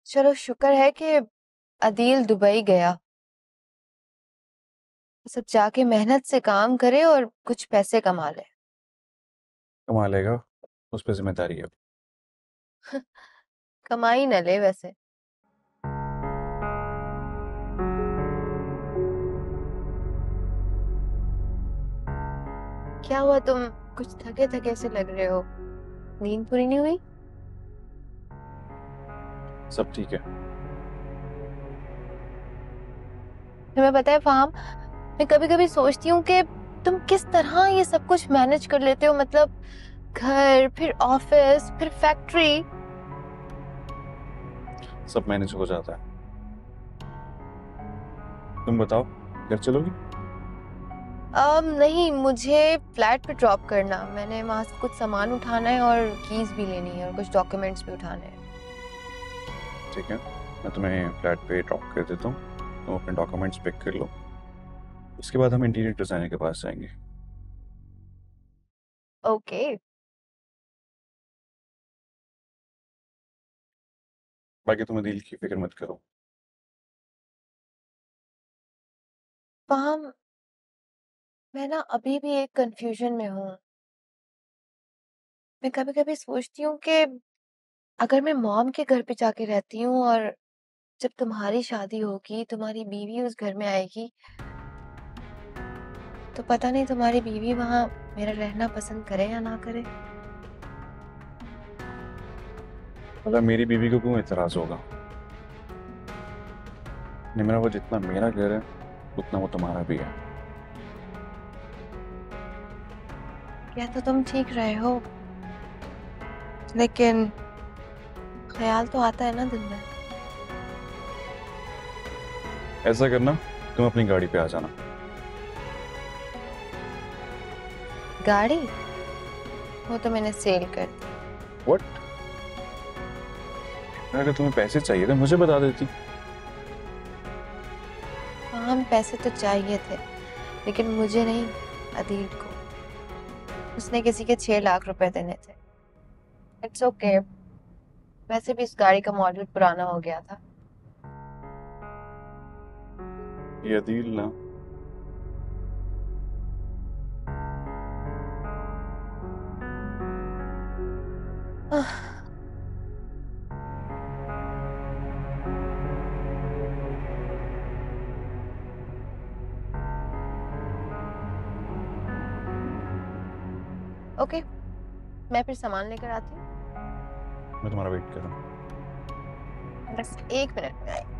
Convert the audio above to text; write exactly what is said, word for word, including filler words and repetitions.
चलो शुक्र है कि अदील दुबई गया। सब जाके मेहनत से काम करे और कुछ पैसे कमा ले। कमा लेगा। उस पर जिम्मेदारी है। कमाई न ले वैसे। क्या हुआ, तुम कुछ थके थके से लग रहे हो? नींद पूरी नहीं हुई? सब ठीक है। तुम्हें पता है फाहम, मैं कभी कभी सोचती हूँ कि तुम किस तरह ये सब कुछ मैनेज कर लेते हो। मतलब घर, फिर ऑफिस, फिर फैक्ट्री। सब मैनेज हो जाता है। तुम बताओ, घर चलोगी? अब नहीं, मुझे फ्लैट पे ड्रॉप करना। मैंने वहां से कुछ सामान उठाना है और कीज भी लेनी है और कुछ डॉक्यूमेंट्स भी उठाने हैं। ठीक है, मैं तुम्हें फ्लैट पे ड्रॉप कर देता हूँ। तुम अपने डॉक्यूमेंट्स पिक कर लो। उसके बाद हम इंटीरियर डिजाइनर के पास जाएंगे। ओके। बाकी तुम्हें दिल की फिक्र मत करो। फाहम, मैं ना अभी भी एक कंफ्यूजन में हूँ। मैं कभी कभी सोचती हूँ कि अगर मैं मॉम के घर पे जाके रहती हूँ और जब तुम्हारी शादी होगी, तुम्हारी बीवी उस घर में आएगी, तो पता नहीं तुम्हारी बीवी वहां मेरा रहना पसंद करे या ना करे। मतलब मेरी बीवी को क्यों एतराज होगा? निमरा, वो जितना मेरा घर है उतना वो तुम्हारा भी है। क्या तो तुम ठीक रहे हो, लेकिन ख्याल तो आता है ना दिल में। ऐसा करना, तुम अपनी गाड़ी पे आ जाना। गाड़ी? वो तो मैंने सेल कर दी। व्हाट? अगर तुम्हें पैसे चाहिए थे मुझे बता देती। हम पैसे तो चाहिए थे, लेकिन मुझे नहीं, अदील को। उसने किसी के छह लाख रुपए देने थे। It's okay okay. वैसे भी इस गाड़ी का मॉडल पुराना हो गया था। ये अदील ना। ओके, मैं फिर सामान लेकर आती हूँ। मैं तुम्हारा वेट कर रहा हूँ। बस एक मिनट में आई।